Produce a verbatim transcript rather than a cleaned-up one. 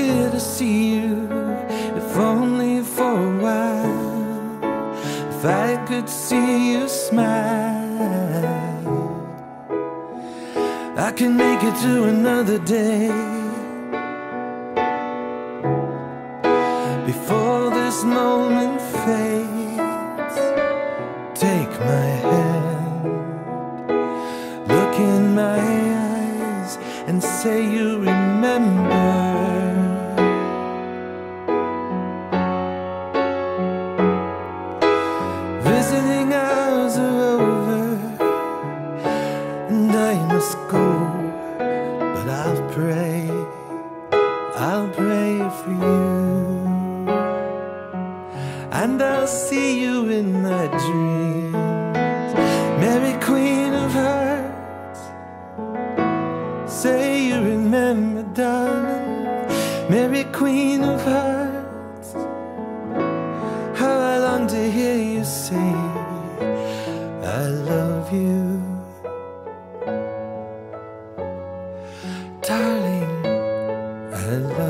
here to see you, if only for a while. If I could see you smile, I can make it through another day. Before this moment fades, take my hand, look in my eyes and say you remember. Visiting hours are over and I must go, but I'll pray, I'll pray for you, and I'll see you in my dreams. Mary Queen of Hearts, say you remember, darling. Mary Queen of Hearts, how I long to hear you say I love you. Darling, I love you.